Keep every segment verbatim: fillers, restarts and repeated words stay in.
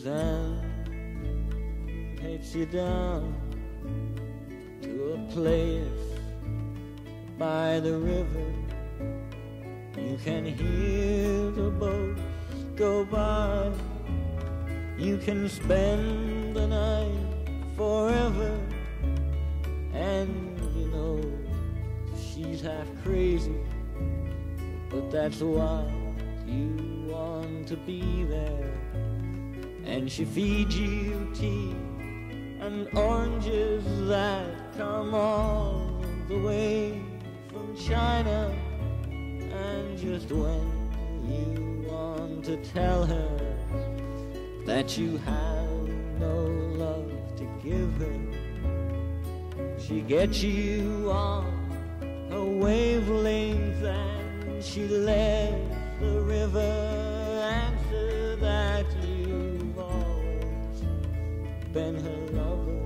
Suzanne takes you down to a place by the river. You can hear the boats go by. You can spend the night forever. And you know she's half crazy, but that's why you want to be there. And she feeds you tea and oranges that come all the way from China. And just when you want to tell her that you have no love to give her, she gets you on her wavelength and she lets the river answer that you've always been her lover.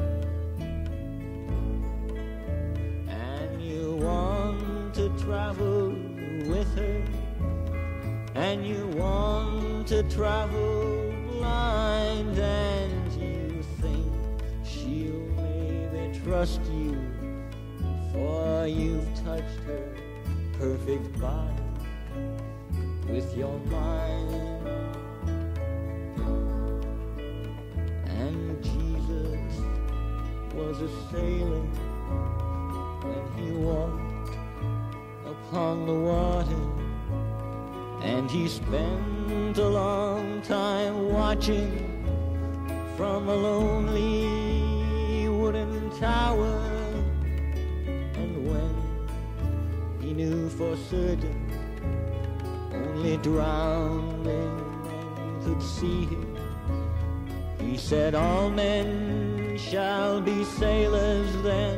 And you want to travel with her, and you want to travel blind, and you think she'll maybe trust you, for you've touched her perfect body with your mind. And Jesus was a sailor when he walked upon the water, and he spent a long time watching from a lonely wooden tower. And when he knew for certain only drowned men could see him, he said, all men shall be sailors then,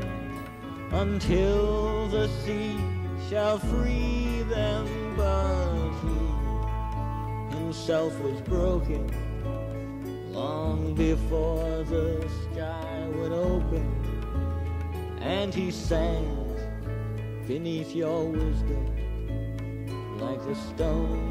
until the sea shall free them. But he himself was broken long before the sky would open, and he sank beneath your wisdom like a stone.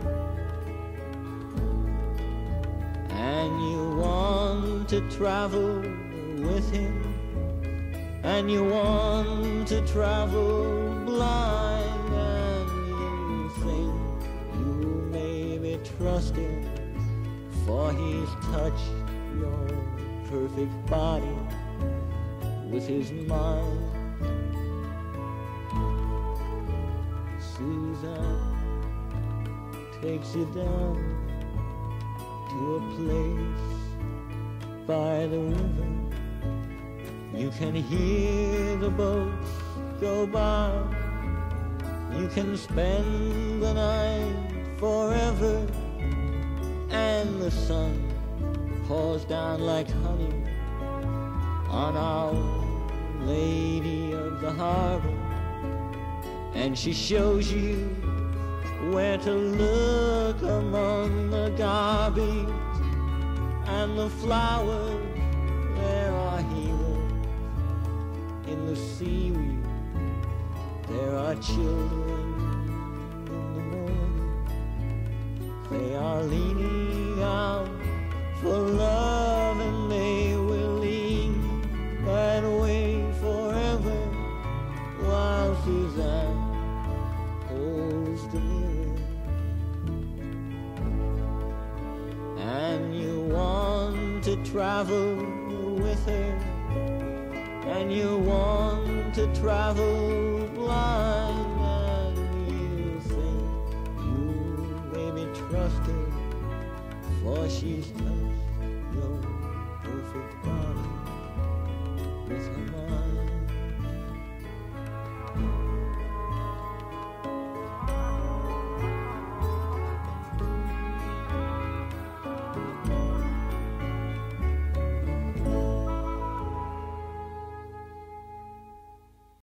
And you want to travel with him, and you want to travel blind, and you think you maybe trust him, for he's touched your perfect body with his mind. Suzanne takes you down to a place by the river. You can hear the boats go by. You can spend the night forever, and the sun pours down like honey on Our Lady of the Harbor, and she shows you where to look among the garbage and the flowers. There are heroes in the seaweed, there are children in the morning. They are leaning out for love, and they will lean that way forever, while Suzanne holds the mirror. And you want to travel with her, and you want to travel blind, and you think you maybe trust her, for she's